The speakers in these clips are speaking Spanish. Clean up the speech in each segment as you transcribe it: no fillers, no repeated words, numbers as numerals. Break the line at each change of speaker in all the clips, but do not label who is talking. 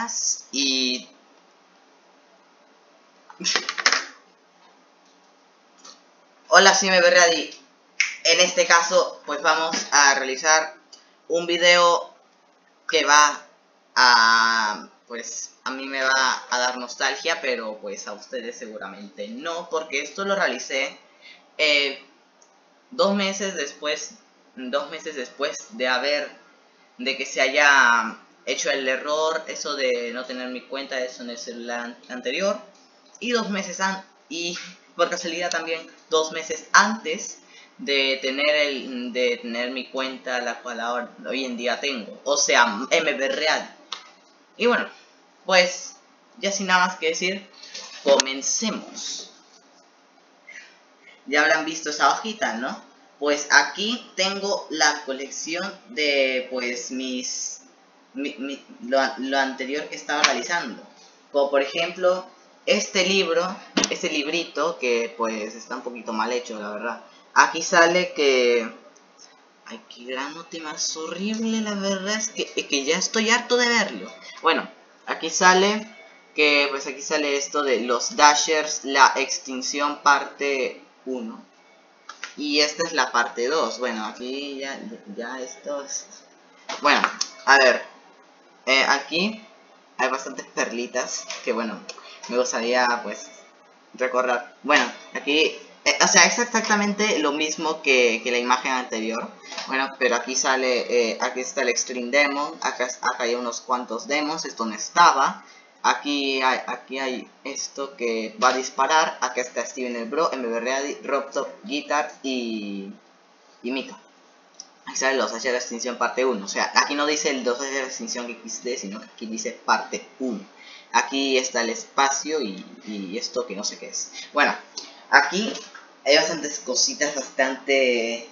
buenas y... Hola, sí, MBReady. En este caso, pues vamos a realizar un video que va a... pues a mí me va a dar nostalgia, pero pues a ustedes seguramente no, porque esto lo realicé 2 meses después de que se haya hecho el error, eso de no tener mi cuenta, eso en el celular anterior, y 2 meses y por casualidad también 2 meses antes de tener mi cuenta, la cual hoy en día tengo, o sea, MBReady. Y bueno, pues ya sin nada más que decir, comencemos. Ya habrán visto esa hojita, ¿no? Pues aquí tengo la colección de pues lo anterior que estaba realizando. Como por ejemplo este librito que pues está un poquito mal hecho, la verdad. Aquí sale que... Ay, qué granote más horrible, la verdad es que ya estoy harto de verlo. Bueno, aquí sale que pues aquí sale esto de los Dashers, la extinción parte 1. Y esta es la parte 2. Bueno, aquí ya esto es... Bueno, a ver. Aquí hay bastantes perlitas que bueno, me gustaría pues recordar. Bueno, aquí... o sea, es exactamente lo mismo que la imagen anterior. Bueno, pero aquí sale... aquí está el Extreme Demon. Acá hay unos cuantos demos. Esto no estaba. Aquí hay esto que va a disparar. Acá está Steven el Bro, MBReady, Robtop, Guitar y Mika. Aquí sale los H de la extinción parte 1. O sea, aquí no dice el 2 H de la extinción XD, sino que aquí dice parte 1. Aquí está el espacio y esto que no sé qué es. Bueno, aquí hay bastantes cositas bastante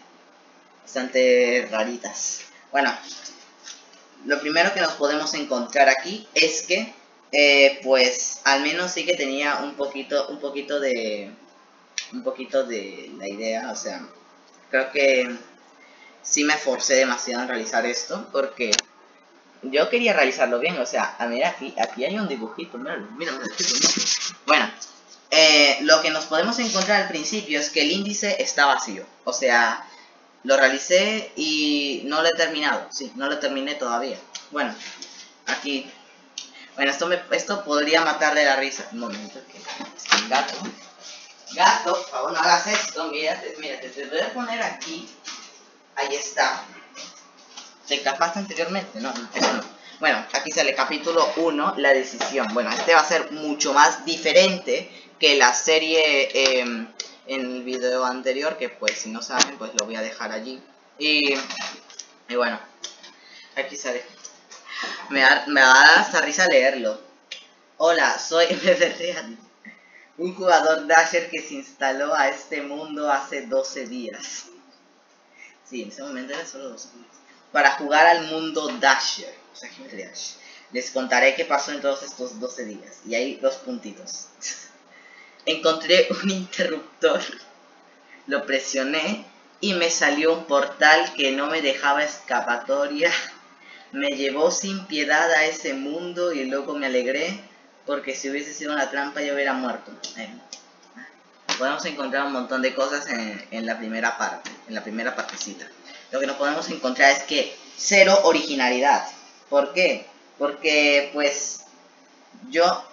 raritas. Bueno, lo primero que nos podemos encontrar aquí es que pues al menos sí que tenía un poquito de la idea. O sea, creo que sí me esforcé demasiado en realizar esto porque yo quería realizarlo bien. O sea, mira, aquí hay un dibujito, míralo. Bueno, lo que nos podemos encontrar al principio es que el índice está vacío. O sea, lo realicé y no lo he terminado. Sí, no lo terminé todavía. Bueno, aquí... Bueno, esto podría matar de la risa. Un momento, que es un gato. Gato, por favor, no hagas esto. Mírate, te voy a poner aquí. Ahí está. ¿Te escapaste anteriormente? No, eso no. Bueno, aquí sale capítulo 1, la decisión. Bueno, este va a ser mucho más diferente que la serie en el video anterior, que pues si no saben, pues lo voy a dejar allí. Y bueno, aquí sale. Me va a dar hasta risa leerlo. Hola, soy MBReady, un jugador Dasher que se instaló a este mundo hace 12 días. Sí, en ese momento era solo 12 días. Para jugar al mundo Dasher. O sea, Dash. Les contaré qué pasó en todos estos 12 días. Y hay 2 puntitos. Encontré un interruptor. Lo presioné y me salió un portal que no me dejaba escapatoria. Me llevó sin piedad a ese mundo y luego me alegré porque si hubiese sido una trampa yo hubiera muerto. Podemos encontrar un montón de cosas en la primera parte, en la primera partecita. Lo que nos podemos encontrar es que cero originalidad. ¿Por qué? Porque pues yo...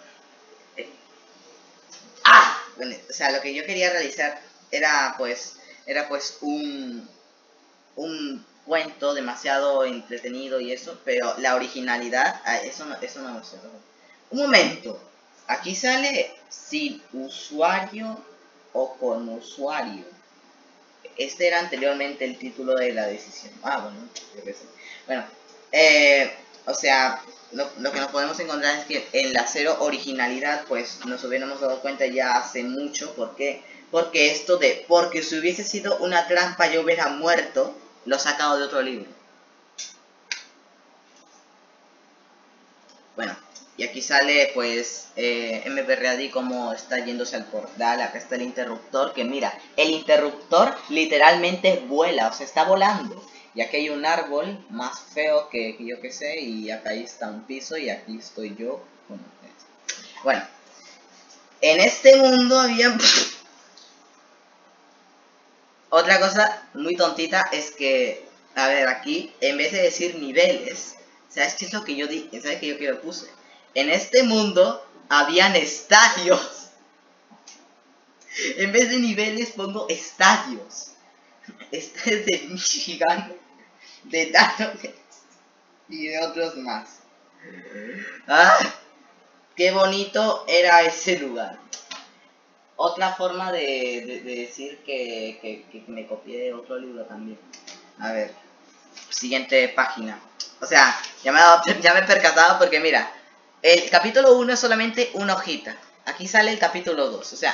Bueno, o sea, lo que yo quería realizar era pues un cuento demasiado entretenido y eso, pero la originalidad, eso no me gusta. Un momento, aquí sale sin usuario o con usuario. Este era anteriormente el título de la decisión. Bueno, yo qué sé. Bueno, o sea, lo que nos podemos encontrar es que en la cero originalidad, pues nos hubiéramos dado cuenta ya hace mucho. ¿Por qué? Porque esto de, porque si hubiese sido una trampa yo hubiera muerto, lo he sacado de otro libro. Bueno, y aquí sale pues MBReady como está yéndose al portal. Acá está el interruptor, que mira, el interruptor literalmente vuela, o sea, está volando. Y aquí hay un árbol más feo que yo que sé. Y acá ahí está un piso y aquí estoy yo. Bueno, en este mundo había... Otra cosa muy tontita es que, a ver, aquí, en vez de decir niveles, ¿sabes qué es lo que yo di? ¿Sabes qué yo que puse? En este mundo habían estadios. En vez de niveles pongo estadios. Este es de Michigan, de Danones y de otros más. ¡Ah! ¡Qué bonito era ese lugar! Otra forma de decir que me copié de otro libro también. A ver, siguiente página. O sea, ya me he percatado porque mira, el capítulo 1 es solamente una hojita. Aquí sale el capítulo 2, o sea,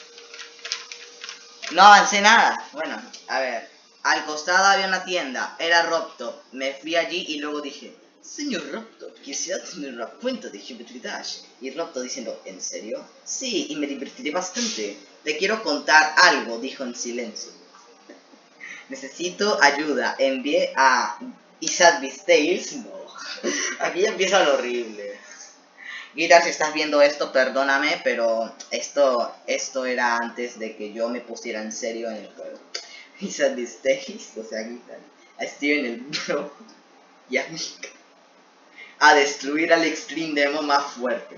no avancé nada. Bueno, a ver, al costado había una tienda, era Robtop. Me fui allí y luego dije, señor Robtop, quisiera tener una cuenta de Geometry Dash. Y Robtop diciendo, ¿en serio? Sí, y me divertiré bastante. Te quiero contar algo, dijo en silencio. Necesito ayuda. Envié a Isadbe's Tales. No. Aquí ya empieza lo horrible. Guitar, si estás viendo esto, perdóname, pero esto era antes de que yo me pusiera en serio en el juego. Isadbe's Tales, o sea, Guitar. A Steven el Bro y a Mika a destruir al Extreme Demo más fuerte.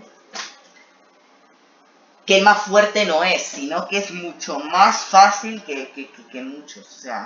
Que más fuerte no es, sino que es mucho más fácil que muchos. O sea,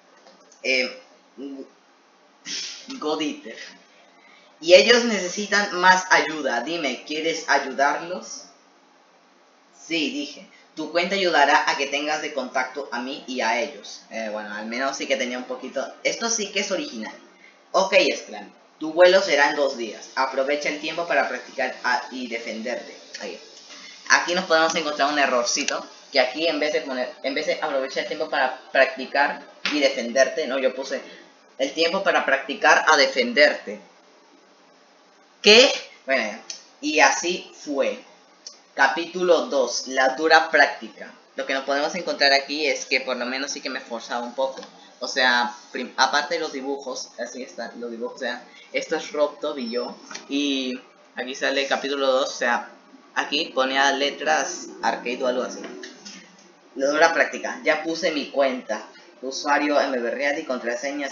God Eater. Y ellos necesitan más ayuda. Dime, ¿quieres ayudarlos? Sí, dije. Tu cuenta ayudará a que tengas de contacto a mí y a ellos. Bueno, al menos sí que tenía un poquito... Esto sí que es original. Ok, Scram. Tu vuelo será en 2 días. Aprovecha el tiempo para practicar y defenderte. Ahí. Aquí nos podemos encontrar un errorcito. Que aquí en vez de aprovechar el tiempo para practicar y defenderte, no, yo puse el tiempo para practicar a defenderte. ¿Qué? Bueno, y así fue. Capítulo 2, la dura práctica. Lo que nos podemos encontrar aquí es que por lo menos sí que me he esforzado un poco. O sea, aparte de los dibujos, así están los dibujos, o sea, esto es Robtop y yo. Y aquí sale capítulo 2, o sea, aquí ponía letras arcade o algo así. La dura práctica, ya puse mi cuenta. Usuario mberreati, contraseña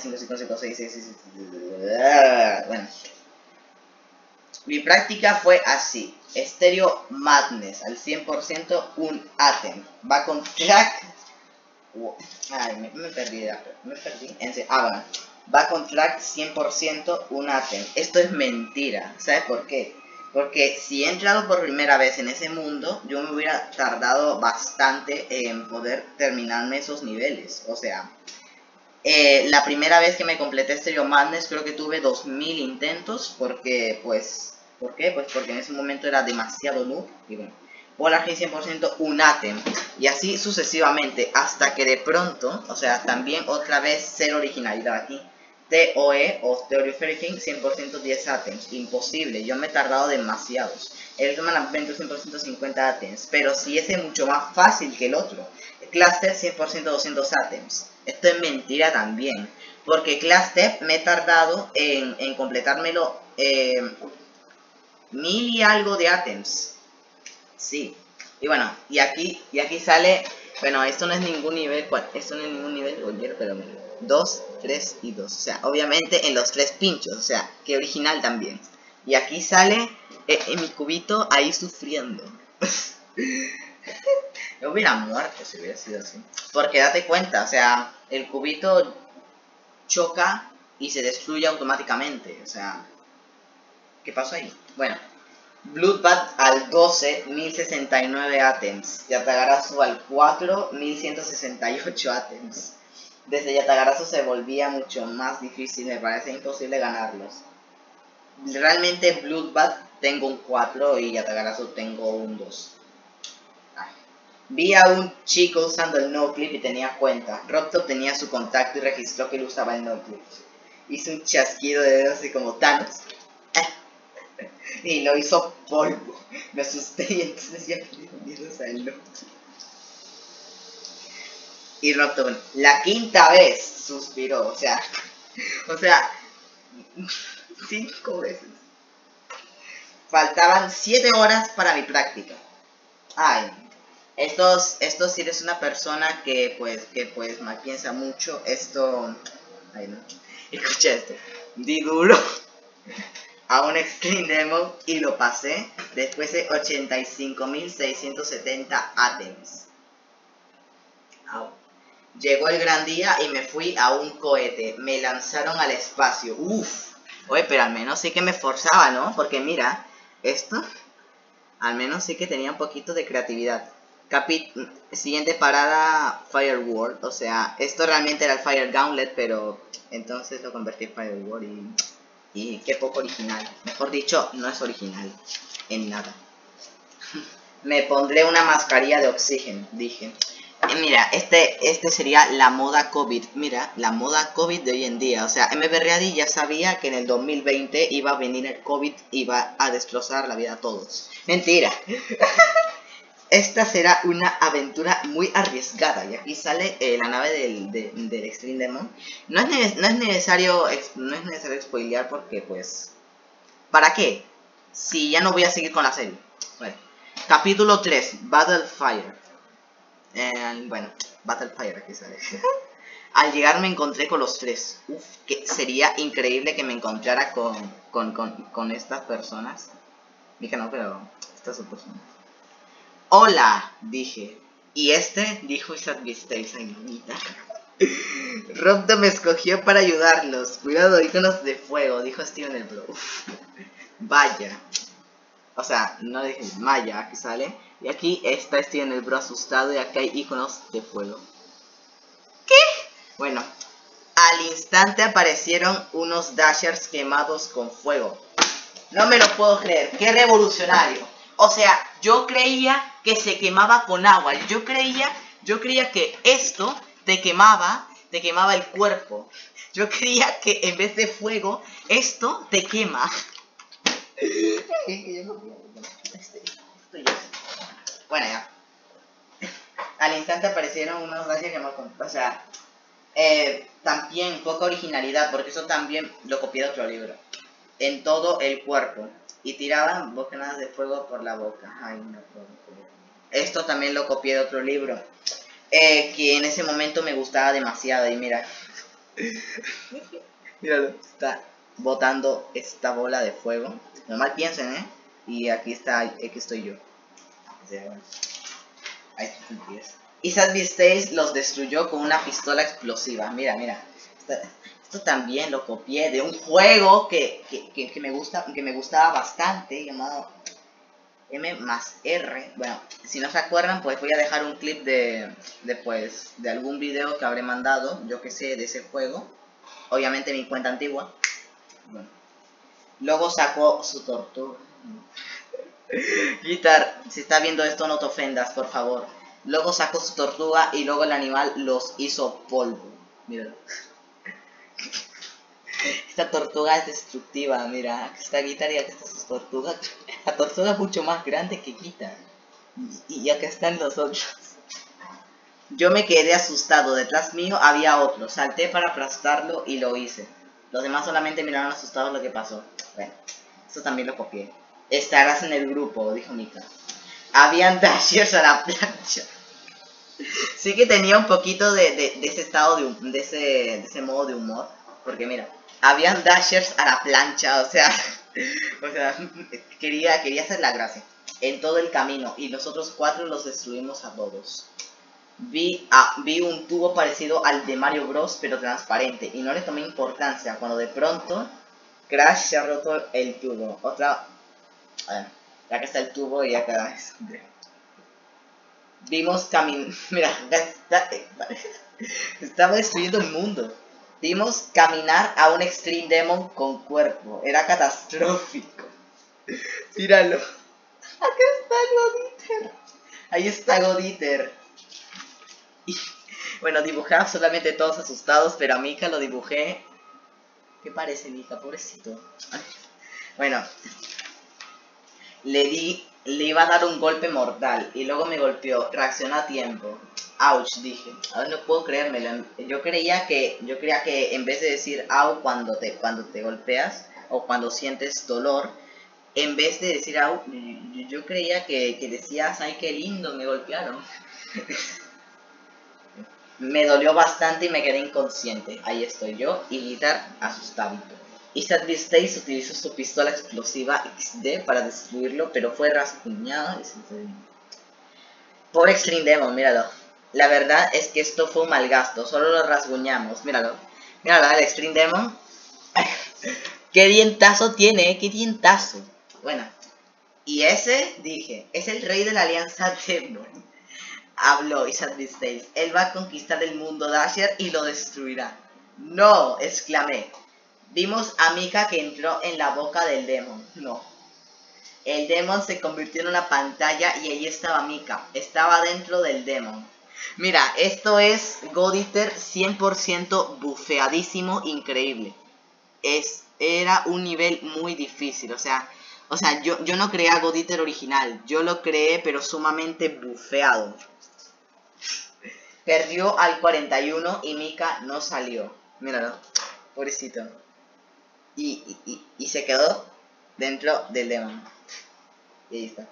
555666. Bueno. Mi práctica fue así. Stereo Madness al 100% un Atem. Va con track. Ay, me perdí. Bueno. Va con track 100% un Atem. Esto es mentira. ¿Sabes por qué? Porque si he entrado por primera vez en ese mundo, yo me hubiera tardado bastante en poder terminarme esos niveles. O sea, la primera vez que me completé Stereo Madness creo que tuve 2000 intentos porque pues... ¿Por qué? Pues porque en ese momento era demasiado noob y bueno, Polar G 100% un Atem y así sucesivamente hasta que de pronto, o sea, también otra vez cero originalidad aquí. TOE o Theory of Everything 100% 10 Atems, imposible, yo me he tardado demasiados. El Human Adventure 100% 50 Atems, pero si ese es mucho más fácil que el otro. Cluster 100% 200 Atems, esto es mentira también, porque Cluster me he tardado en completármelo 1000 y algo de Atems. Sí. Y bueno, y aquí sale... Bueno, esto no es ningún nivel... Esto no es ningún nivel... Oye, pero 2, 3 y 2. O sea, obviamente en los 3 pinchos. O sea, que original también. Y aquí sale en mi cubito ahí sufriendo. Yo hubiera muerto si hubiera sido así. Porque date cuenta, o sea, el cubito choca y se destruye automáticamente. O sea... ¿Qué pasó ahí? Bueno, Bloodbath al 12, 1069 Atems. Yatagarasu al 4, 1168 Atems. Desde Yatagarasu se volvía mucho más difícil, me parece imposible ganarlos. Realmente Bloodbath tengo un 4 y Yatagarasu tengo un 2. Vi a un chico usando el noclip y tenía cuenta. Robtop tenía su contacto y registró que él usaba el noclip. Hizo un chasquido de dedos así como Thanos. Y lo hizo polvo. Me asusté y entonces ya bienvenidos al loco. Y Robtop, la quinta vez, suspiró. O sea, O sea, 5 veces. Faltaban 7 horas para mi práctica. Ay, si eres una persona que pues mal piensa mucho, esto... Ay, no. Escucha esto. Di duro a un Extreme Demo y lo pasé después de 85.670 ATEMs. Llegó el gran día y me fui a un cohete. Me lanzaron al espacio. Uff. Oye, pero al menos sí que me esforzaba, ¿no? Porque mira, esto... Al menos sí que tenía un poquito de creatividad. Siguiente parada, Fireworld. O sea, esto realmente era el Fire Gauntlet, pero entonces lo convertí en Fireworld y qué poco original. Mejor dicho, no es original en nada. Me pondré una mascarilla de oxígeno, dije. Mira, este sería la moda COVID. Mira, la moda COVID de hoy en día. O sea, MB Ready ya sabía que en el 2020 iba a venir el COVID y iba a destrozar la vida a todos. Mentira. Esta será una aventura muy arriesgada. Y aquí sale la nave del Extreme Demon. No es necesario spoilear porque pues... ¿Para qué? Si ya no voy a seguir con la serie. Bueno. Capítulo 3. Battlefire. Bueno, Battlefire aquí sale. Al llegar me encontré con los 3. Uf, que sería increíble que me encontrara con estas personas. Dije no, pero estas son personas. Hola, dije. Y dijo Isaac Vistage, ay mamita. Robdo me escogió para ayudarlos. Cuidado, íconos de fuego, dijo Steven el Bro. Vaya. O sea, no dije Maya, aquí sale. Y aquí está Steven el Bro asustado y acá hay iconos de fuego. ¿Qué? Bueno, al instante aparecieron unos dashers quemados con fuego. No me lo puedo creer, qué revolucionario. O sea, yo creía que se quemaba con agua. Yo creía que esto te quemaba el cuerpo. Yo creía que en vez de fuego, esto te quema. Bueno, ya. Al instante aparecieron unos dashers quemados con... O sea, también poca originalidad, porque eso también lo copié de otro libro. En todo el cuerpo. Y tiraban bocanas de fuego por la boca. Ay, no puedo creer. Esto también lo copié de otro libro. Que en ese momento me gustaba demasiado. Y mira. Míralo. Está botando esta bola de fuego. Normal piensen, ¿eh? Y aquí estoy yo. O sea, bueno. Ahí está. Y Sad Vistage los destruyó con una pistola explosiva. Mira, mira. Esto también lo copié de un juego que me gustaba bastante, llamado M+R. Bueno, si no se acuerdan, pues voy a dejar un clip de algún video que habré mandado, yo que sé, de ese juego. Obviamente mi cuenta antigua. Bueno. Luego sacó su tortuga. Guitar, si está viendo esto no te ofendas, por favor. Luego sacó su tortuga y luego el animal los hizo polvo. Míralo. Esta tortuga es destructiva, mira. Aquí está Guitar y aquí está su tortuga. La tortuga es mucho más grande que Guitar. Y acá están los otros. Yo me quedé asustado. Detrás mío había otro. Salté para aplastarlo y lo hice. Los demás solamente miraron asustados lo que pasó. Bueno, eso también lo copié. Estarás en el grupo, dijo Mika. Habían dashers a la plancha. Sí que tenía un poquito de ese estado de ese modo de humor. Porque mira, habían dashers a la plancha, o sea, quería hacer la gracia. En todo el camino, y los otros 4 los destruimos a todos. Vi un tubo parecido al de Mario Bros, pero transparente, y no le tomé importancia, cuando de pronto, Crash se ha roto el tubo. Otra... A ver, acá está el tubo y acá es... Vimos caminar... Mira, estaba destruyendo el mundo. Vimos caminar a un Extreme Demon con cuerpo. Era catastrófico. Míralo. Acá está Goditer. Ahí está Goditer. Y, bueno, dibujaba solamente todos asustados, pero a Mika lo dibujé. ¿Qué parece, Mika? Pobrecito. Bueno. Le iba a dar un golpe mortal y luego me golpeó. Reaccionó a tiempo. Ouch, dije. Ahora no puedo creérmelo. Yo creía que en vez de decir au cuando te golpeas o cuando sientes dolor, en vez de decir au, yo creía que decías, ay, qué lindo, me golpearon. Me dolió bastante y me quedé inconsciente. Ahí estoy yo y Guitar asustado. Y Sadly Stays utilizó su pistola explosiva XD para destruirlo, pero fue rasguñado y se... Pobre Extreme Demon, míralo. La verdad es que esto fue un mal gasto, solo lo rasguñamos, míralo. Míralo, el Extreme Demon. ¡Qué dientazo tiene, qué dientazo! Bueno, y ese, dije, es el rey de la alianza Demon. Habló Sadly Stays. Él va a conquistar el mundo Dasher y lo destruirá. ¡No! Exclamé. Vimos a Mika que entró en la boca del Demon. No. El Demon se convirtió en una pantalla y ahí estaba Mika. Estaba dentro del Demon. Mira, esto es God Eater 100% bufeadísimo, increíble. Era un nivel muy difícil, o sea yo no creé a God Eater original. Yo lo creé, pero sumamente bufeado. Perdió al 41 y Mika no salió. Míralo, pobrecito. Y se quedó dentro del Demon. Y ahí está.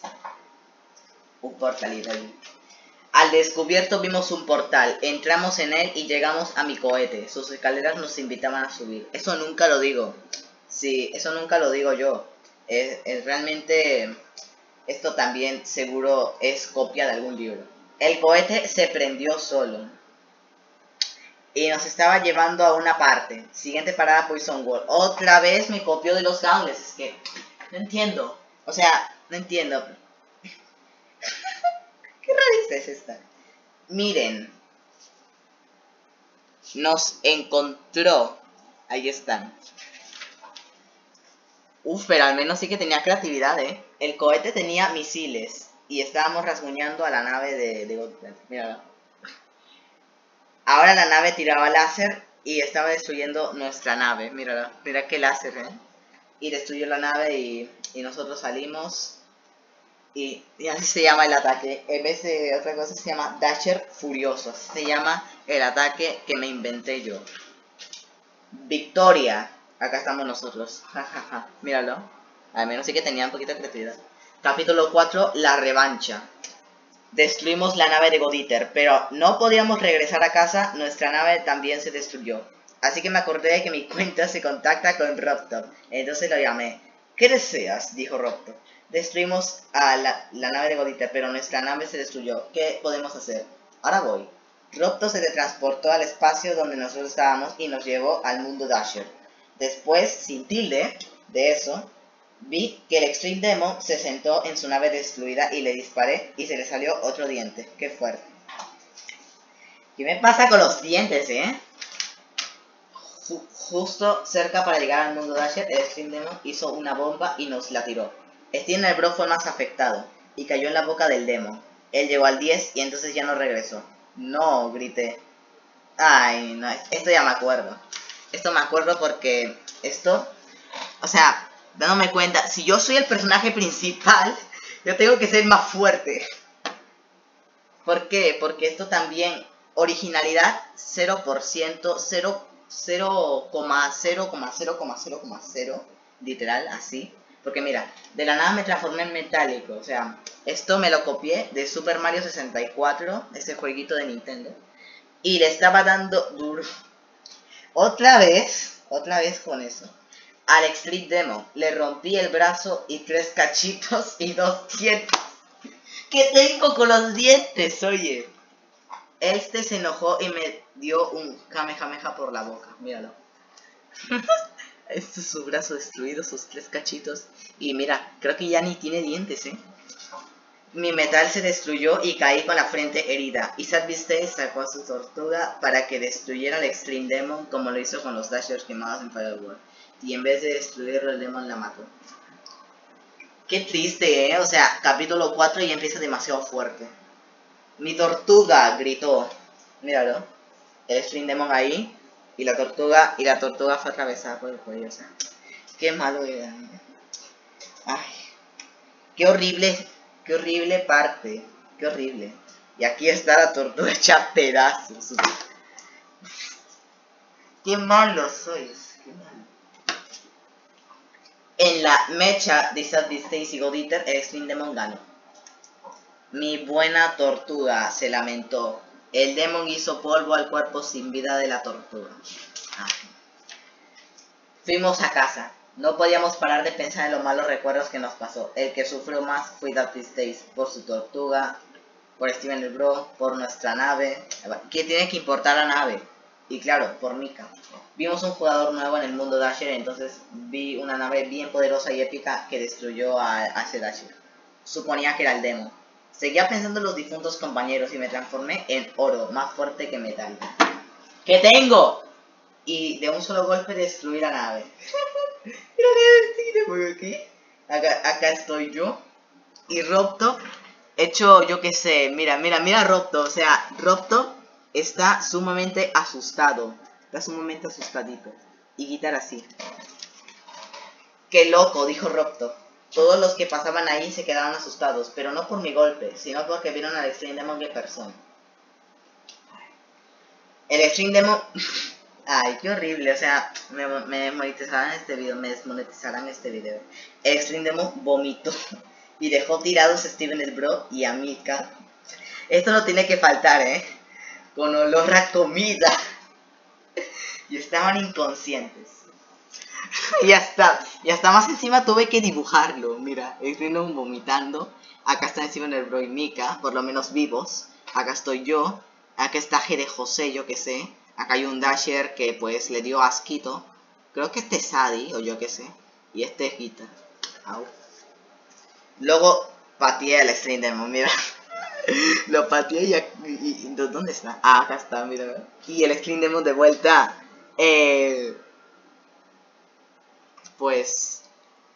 Un portalito ahí. Al descubierto vimos un portal. Entramos en él y llegamos a mi cohete. Sus escaleras nos invitaban a subir. Eso nunca lo digo. Sí, eso nunca lo digo yo. Realmente esto también seguro es copia de algún libro. El cohete se prendió solo. Y nos estaba llevando a una parte. Siguiente parada, Poison Wall. Otra vez me copió de los Gauntles. Es que no entiendo. O sea, no entiendo. ¿Qué rareza es esta? Miren. Nos encontró. Ahí están. Uf, pero al menos sí que tenía creatividad, ¿eh? El cohete tenía misiles. Y estábamos rasguñando a la nave de Godfrey. Mírala. Ahora la nave tiraba láser y estaba destruyendo nuestra nave. Mírala. Mira qué láser, ¿eh? Y destruyó la nave y nosotros salimos. Y así se llama el ataque. En vez de otra cosa se llama Dasher Furioso. Así se llama el ataque que me inventé yo. Victoria. Acá estamos nosotros. Jajaja. Míralo. Al menos sí que tenía un poquito de creatividad. Capítulo 4. La revancha. Destruimos la nave de God Eater, pero no podíamos regresar a casa. Nuestra nave también se destruyó. Así que me acordé de que mi cuenta se contacta con Robtop. Entonces lo llamé. ¿Qué deseas? Dijo Robtop. Destruimos a la nave de God Eater, pero nuestra nave se destruyó. ¿Qué podemos hacer? Ahora voy. Robtop se teletransportó al espacio donde nosotros estábamos y nos llevó al mundo Dasher. Después, sin tilde de eso, vi que el Extreme Demon se sentó en su nave destruida y le disparé y se le salió otro diente. ¡Qué fuerte! ¿Qué me pasa con los dientes, Justo cerca para llegar al mundo Dasher, el Extreme Demon hizo una bomba y nos la tiró. Steven Bro fue más afectado y cayó en la boca del Demon. Él llegó al 10 y entonces ya no regresó. No, grité. Ay, no, esto ya me acuerdo. Esto me acuerdo porque esto, o sea, dándome cuenta, si yo soy el personaje principal, yo tengo que ser más fuerte. ¿Por qué? Porque esto también, originalidad 0%, 0,0,0,0,0, literal, así. Porque mira, de la nada me transformé en metálico, o sea, esto me lo copié de Super Mario 64, ese jueguito de Nintendo. Y le estaba dando duro. Otra vez con eso. Al Extreme Demon le rompí el brazo y 3 cachitos y 2 dientes. ¿Qué tengo con los dientes, oye? Este se enojó y me dio un Kamehameha por la boca. Míralo. Este es su brazo destruido, sus 3 cachitos. Y mira, creo que ya ni tiene dientes, Mi metal se destruyó y caí con la frente herida. Y Sadly Stays sacó a su tortuga para que destruyera al Extreme Demon como lo hizo con los Dashers quemados en Firewall. Y en vez de destruirlo, el Demon la mató. Qué triste, O sea, capítulo 4 y empieza demasiado fuerte. Mi tortuga gritó. Míralo. El Extreme Demon ahí. Y la tortuga fue atravesada por el cuello. O sea, qué malo era. Ay. Qué horrible parte. Qué horrible. Y aquí está la tortuga hecha pedazos. Qué malos sois. Qué malo. En la mecha de Sad Beast y God Eater, el Extreme Demon ganó. Mi buena tortuga, se lamentó. El Demon hizo polvo al cuerpo sin vida de la tortuga. Ah. Fuimos a casa. No podíamos parar de pensar en los malos recuerdos que nos pasó. El que sufrió más fue Darty Stace por su tortuga, por Steven el Bro, por nuestra nave. ¿Qué tiene que importar la nave? Y claro, por Mika. Vimos un jugador nuevo en el mundo Dasher, entonces vi una nave bien poderosa y épica que destruyó a ese Dasher. Suponía que era el Demon. Seguía pensando en los difuntos compañeros y me transformé en oro, más fuerte que metal. ¿Qué tengo? Y de un solo golpe destruí la nave. Mira aquí. Acá estoy yo. Y Robto, hecho yo que sé, mira Robto. O sea, Robto está sumamente asustado. Está sumamente asustadito. Y quitar así. Qué loco, dijo Robto. Todos los que pasaban ahí se quedaron asustados, pero no por mi golpe, sino porque vieron al Extreme Demon en persona. El Extreme Demon... Ay, qué horrible, o sea, me desmonetizarán este video, El Extreme Demon vomitó y dejó tirados a Steven el Bro y a Mika. Esto no tiene que faltar, con olor a comida. Y estaban inconscientes. Y hasta más encima tuve que dibujarlo. Mira, el Extreme Demon vomitando. Acá está Steven el Bro y Mika, por lo menos vivos. Acá estoy yo. Acá está G de José, yo que sé. Acá hay un Dasher que pues le dio asquito. Creo que este es Sadie, o yo que sé. Y este es Gita. Au. Luego pateé al Extreme Demon, mira. Lo pateé y ¿dónde está? Ah, acá está, mira. Y el Extreme Demon de vuelta. Pues...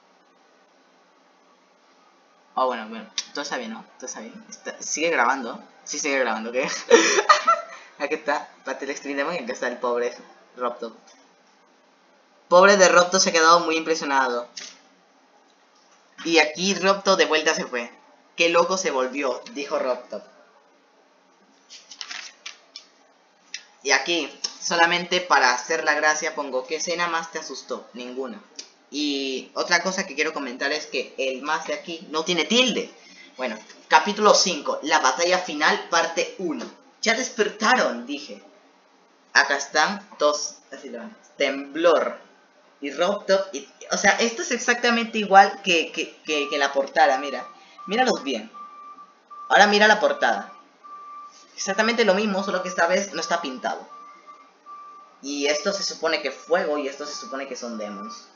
Oh, bueno. Todo está bien, ¿no? Todo está bien. ¿Sigue grabando? Sí, sigue grabando, ¿qué? Aquí está, pateé el Extreme Demon y aquí está el pobre Robto. Pobre de Robto, se ha quedado muy impresionado. Y aquí Robto de vuelta se fue. Qué loco se volvió, dijo Robto. Y aquí, solamente para hacer la gracia, pongo ¿qué escena más te asustó? Ninguna. Y otra cosa que quiero comentar es que el más de aquí no tiene tilde. Bueno, capítulo 5, la batalla final, parte 1. Ya despertaron, dije. Acá están dos, así lo van. Temblor y Robto. O sea, esto es exactamente igual que la portada, mira. Míralos bien. Ahora mira la portada. Exactamente lo mismo, solo que esta vez no está pintado. Y esto se supone que es fuego y esto se supone que son demons.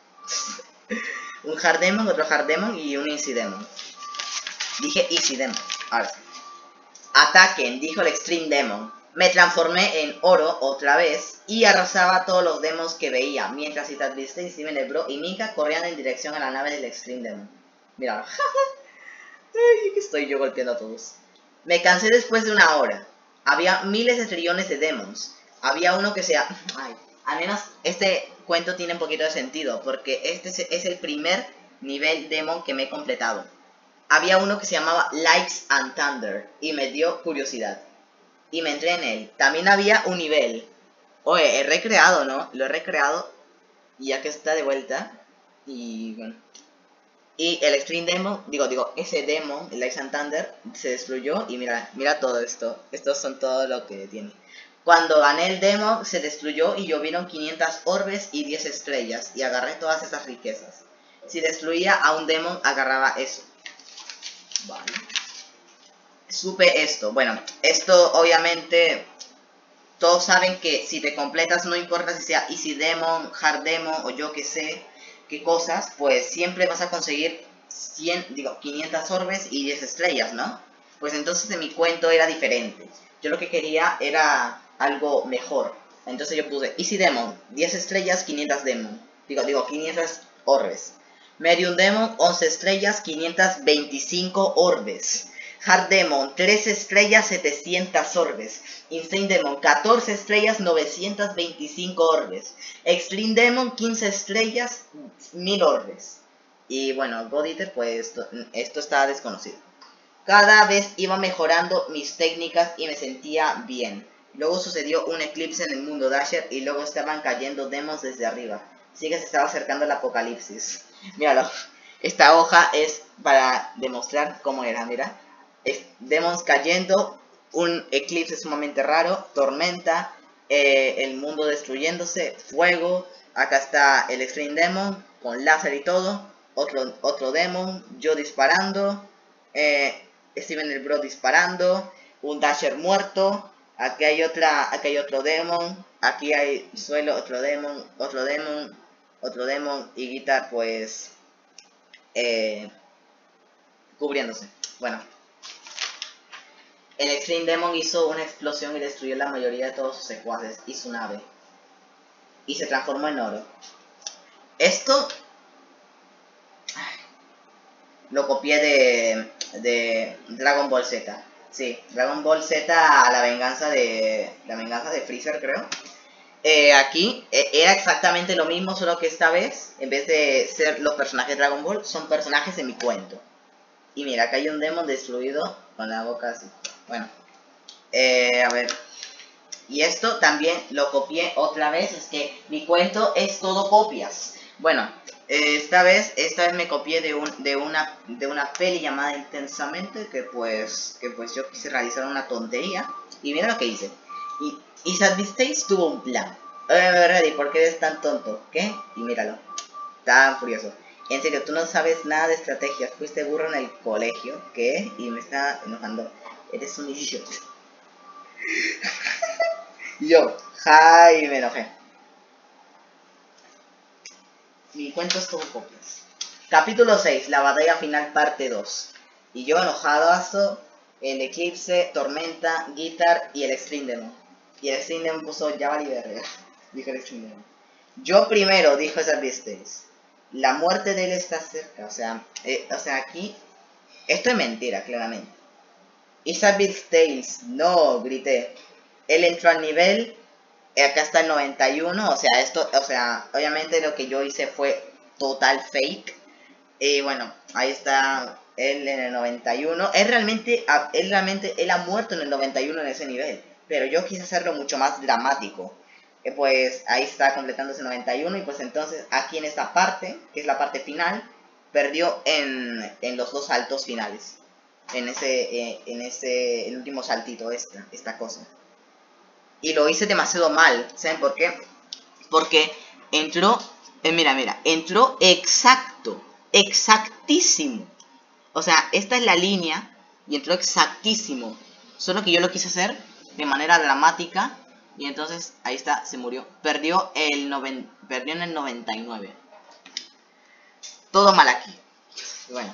Un Hard Demon, otro Hard Demon y un Easy Demon. Dije Easy Demon. Ahora sí. Ataquen, dijo el Extreme Demon. Me transformé en oro otra vez y arrasaba a todos los demons que veía, mientras Sad Beast, Steven el Bro y Mika corrían en dirección a la nave del Extreme Demon. Mira. Ay, que estoy yo golpeando a todos. Me cansé después de una hora. Había miles de trillones de demons. Había uno que sea... Ay, al menos este cuento tiene un poquito de sentido, porque este es el primer nivel demon que me he completado. Había uno que se llamaba Lights and Thunder y me dio curiosidad. Y me entré en él. También había un nivel. Oye, he recreado, ¿no? Lo he recreado. Y ya que está de vuelta. Y bueno. Y el Extreme Demon, ese Demon, el Lights and Thunder, se destruyó. Y mira todo esto. Estos son todo lo que tiene. Cuando gané el Demon, se destruyó y llovieron 500 orbes y 10 estrellas. Y agarré todas esas riquezas. Si destruía a un Demon, agarraba eso. Vale. Supe esto. Bueno, esto obviamente todos saben que si te completas, no importa si sea Easy Demon, Hard Demon o yo que sé qué cosas, pues siempre vas a conseguir 500 orbes y 10 estrellas, ¿no? Pues entonces en mi cuento era diferente. Yo lo que quería era algo mejor. Entonces yo puse Easy Demon, 10 estrellas, 500 Demon. 500 orbes. Medium Demon, 11 estrellas, 525 orbes. Hard Demon, 3 estrellas, 700 orbes. Insane Demon, 14 estrellas, 925 orbes. Extreme Demon, 15 estrellas, 1000 orbes. Y bueno, God Eater, pues esto está desconocido. cada vez iba mejorando mis técnicas y me sentía bien. Luego sucedió un eclipse en el mundo Dasher y luego estaban cayendo demos desde arriba. Sí que se estaba acercando el apocalipsis. Míralo. Esta hoja es para demostrar cómo era, mira. Demons cayendo, un eclipse sumamente raro, tormenta, el mundo destruyéndose, fuego. Acá está el Extreme Demon con láser y todo. Otro Demon, yo disparando. Steven el Bro disparando. Un Dasher muerto. Aquí hay otro Demon. Aquí hay suelo, otro Demon. Otro Demon. Y Guitar pues cubriéndose. Bueno. El Extreme Demon hizo una explosión y destruyó la mayoría de todos sus secuaces y su nave. Y se transformó en oro. Esto lo copié de Dragon Ball Z. Sí, Dragon Ball Z, la venganza de Freezer, creo. Aquí era exactamente lo mismo, solo que esta vez, en vez de ser los personajes de Dragon Ball, son personajes de mi cuento. Y mira, acá hay un Demon destruido con la boca así. Bueno, a ver. Y esto también lo copié otra vez, es que mi cuento es todo copias. Bueno, esta vez me copié de una peli llamada Intensamente, que pues yo quise realizar una tontería. Y mira lo que hice. Y Sadvistace tuvo un plan. Ready, ¿por qué eres tan tonto? ¿Qué? Y míralo. Tan furioso. En serio, tú no sabes nada de estrategias. Fuiste burro en el colegio. ¿Qué? Y me está enojando. Eres un idiota. Yo, y me enojé. Mi cuento es todo copias. Capítulo 6, la batalla final parte 2. Y yo enojado, el eclipse, tormenta, guitar y el Extreme Demon. Y el Extreme Demon puso ya vale verga. Dijo el Extreme Demon. Yo primero, dijo esa Beasties. La muerte de él está cerca. O sea, aquí. Esto es mentira, claramente. Isabel's Tales, no, grité. Él entró al nivel. Acá está el 91. O sea, obviamente lo que yo hice fue total fake. Y bueno, ahí está él en el 91. Él realmente ha muerto en el 91 en ese nivel. Pero yo quise hacerlo mucho más dramático. Pues ahí está completándose 91. Y pues entonces aquí en esta parte, que es la parte final, perdió en los dos saltos finales. En el último saltito, esta cosa. Y lo hice demasiado mal. ¿Saben por qué? Porque entró, mira, entró exactísimo. O sea, esta es la línea y entró exactísimo. Solo que yo lo quise hacer de manera dramática y entonces ahí está, se murió. Perdió en el 99. Todo mal aquí. Bueno.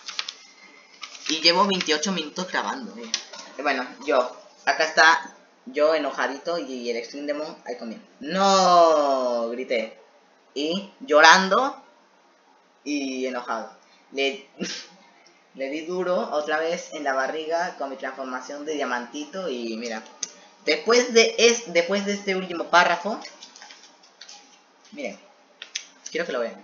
Y llevo 28 minutos grabando. Bueno, acá está yo enojadito y el Extreme Demon ahí conmigo. ¡No! Grité. Y llorando y enojado. Le di duro otra vez en la barriga con mi transformación de diamantito y mira. Después de este último párrafo, miren, quiero que lo vean.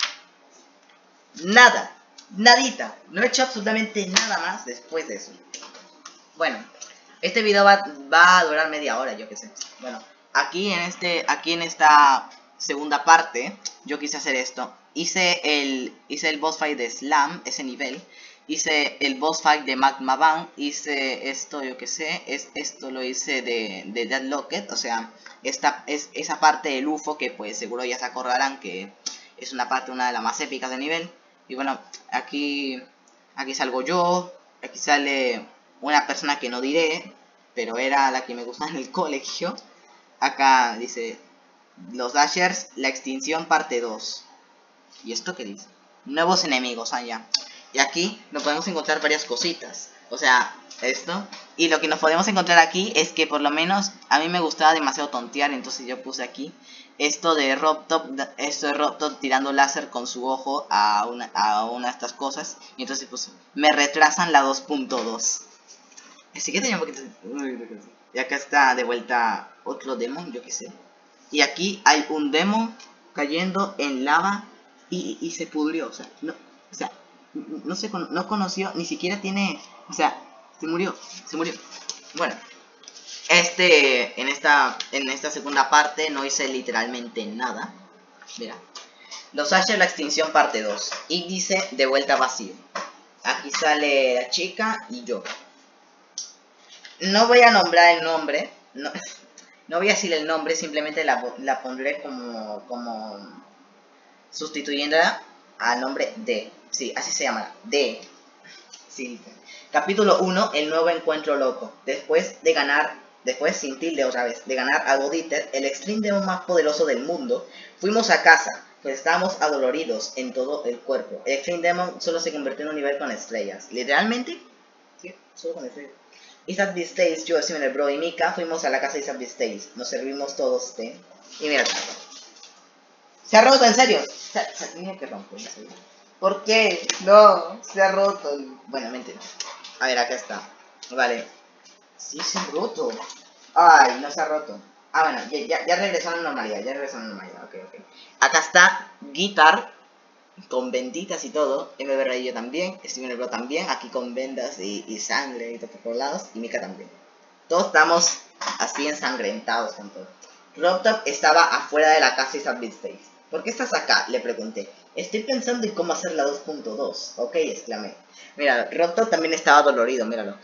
Nadita. No he hecho absolutamente nada más después de eso. Bueno, este video va a durar media hora, yo qué sé. Bueno, aquí en esta segunda parte, yo quise hacer esto. Hice el boss fight de Slam, ese nivel. Hice el boss fight de Magma Bang. Hice esto, yo qué sé. Esto lo hice de Dead Locket. O sea, esa parte del UFO que pues seguro ya se acordarán que es una de las más épicas del nivel. Y bueno, aquí salgo yo. Aquí sale una persona que no diré, pero era la que me gustaba en el colegio. Acá dice los Dashers, la extinción parte 2. ¿Y esto qué dice? Nuevos enemigos allá. Y aquí nos podemos encontrar varias cositas. O sea, esto. Y lo que nos podemos encontrar aquí es que por lo menos a mí me gustaba demasiado tontear. Entonces yo puse aquí esto de Robtop tirando láser con su ojo a una de estas cosas. Y entonces pues me retrasan la 2.2. Así que tenía un poquito. Y acá está de vuelta otro demon, yo qué sé. Y aquí hay un demon cayendo en lava y se pudrió. O sea, no conoció, ni siquiera tiene, o sea, se murió. Bueno, en esta segunda parte no hice literalmente nada. Mira, Los Asher, la extinción parte 2. Índice de vuelta vacío. Aquí sale la chica y yo. No voy a nombrar el nombre, no voy a decir el nombre, simplemente la pondré como sustituyéndola al nombre de. Sí, así se llama, de. Sí. Capítulo 1, el nuevo encuentro loco. Después, sin tilde otra vez, de ganar a Goditer, el Extreme Demon más poderoso del mundo, fuimos a casa, pues estábamos adoloridos en todo el cuerpo. El Extreme Demon solo se convirtió en un nivel con estrellas. ¿Literalmente? Sí, solo con estrellas. Isaac Stace, yo, Steven, Bro y Mika fuimos a la casa de Isaac Stace. Nos servimos todos té. Y mira, se ha roto, en serio. Se tiene que romper, en serio. ¿Por qué? No, se ha roto. Bueno, mentira. A ver, acá está. Vale. Sí, se ha roto. Ay, no se ha roto. Ah, bueno, ya regresó a la normalidad. Ok. Acá está Guitar. Con benditas y todo. MB Rayo también. Steven Bro también. Aquí con vendas y sangre y todo por lados. Y Mika también. Todos estamos así ensangrentados con todo. Robtop estaba afuera de la casa y Submit Stage. ¿Por qué estás acá? Le pregunté. Estoy pensando en cómo hacer la 2.2. Ok, exclamé. Mira, Robtop también estaba dolorido, míralo.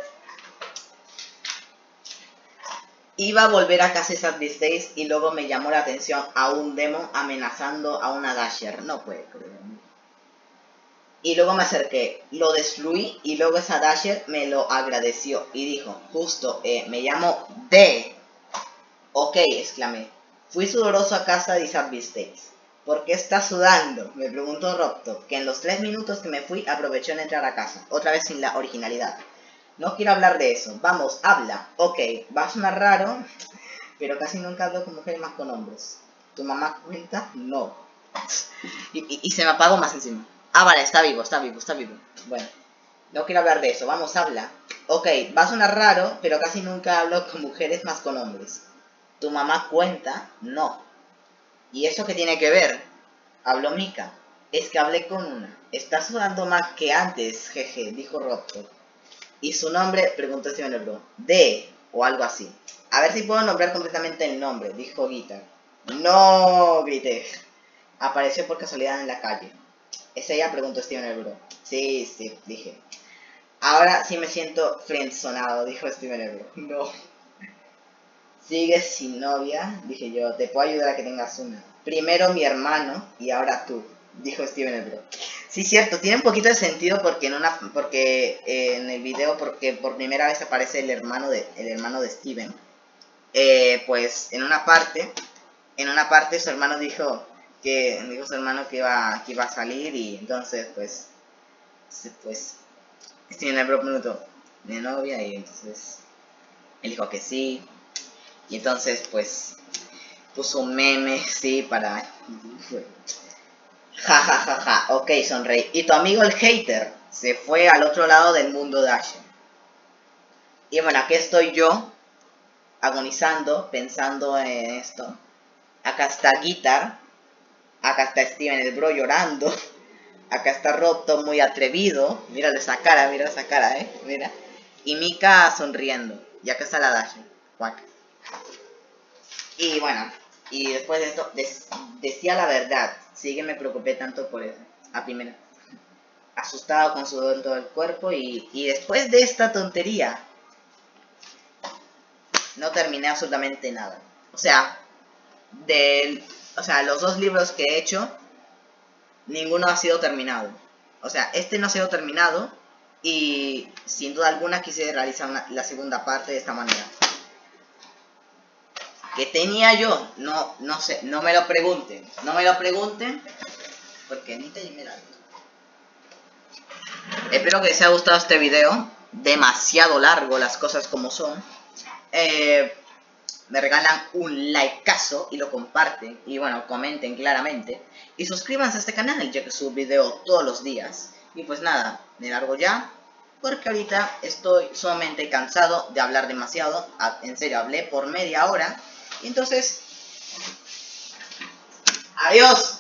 Iba a volver a casa y Submit Stage y luego me llamó la atención a un demon amenazando a una Dasher. No puede creer. Y luego me acerqué, lo destruí y luego esa Dasher me lo agradeció y dijo, justo, me llamo D. Ok, exclamé. Fui sudoroso a casa de Isaac States. ¿Por qué estás sudando? Me preguntó Robtop, que en los 3 minutos que me fui aprovechó en entrar a casa, otra vez sin la originalidad. No quiero hablar de eso. Vamos, habla. Ok, va a sonar raro, pero casi nunca hablo con mujeres más con hombres. ¿Tu mamá cuenta? No. Y se me apagó más encima. Ah, vale, está vivo. Bueno, no quiero hablar de eso. Vamos, habla. Ok, va a sonar raro, pero casi nunca hablo con mujeres más con hombres. ¿Tu mamá cuenta? No. ¿Y eso qué tiene que ver? Habló Mika. Es que hablé con una. Está sudando más que antes, jeje, dijo Robtop. ¿Y su nombre? Preguntó Steven Bro. D o algo así. A ver si puedo nombrar completamente el nombre, dijo Guitar. No, grité. Apareció por casualidad en la calle. ¿Es ella? Preguntó Steven Bro. Sí, dije. Ahora sí me siento friendzonado, dijo Steven Bro. No. ¿Sigues sin novia? Dije yo. Te puedo ayudar a que tengas una. Primero mi hermano y ahora tú, dijo Steven Bro. Sí, cierto, tiene un poquito de sentido porque en el video, porque por primera vez aparece el hermano de Steven. Pues en una parte su hermano dijo su hermano que iba a salir y entonces pues Steven Bro preguntó de novia y entonces él dijo que sí y entonces pues puso un meme, sí, para... Ja, ok, sonreí. Y tu amigo el hater se fue al otro lado del mundo de Asher. Y bueno, aquí estoy yo, agonizando, pensando en esto. Acá está Guitar. Acá está Steven el Bro llorando. Acá está Robtop muy atrevido. Mírale esa cara, mira. Y Mika sonriendo. Y acá está la Dasher. Y bueno, y después de esto, decía la verdad. Sí que me preocupé tanto por eso. A primera. Asustado con sudor en todo el cuerpo. Y después de esta tontería, no terminé absolutamente nada. O sea, los 2 libros que he hecho, ninguno ha sido terminado. O sea, este no ha sido terminado. Y sin duda alguna quise realizar la segunda parte de esta manera. ¿Qué tenía yo? No sé, no me lo pregunten. Porque ni te mira. Espero que les haya gustado este video. Demasiado largo, las cosas como son. Me regalan un likeazo y lo comparten. Y bueno, comenten claramente. Y suscríbanse a este canal, ya que subo video todos los días. Y pues nada, me largo ya. Porque ahorita estoy sumamente cansado de hablar demasiado. En serio, hablé por media hora. Y entonces... ¡adiós!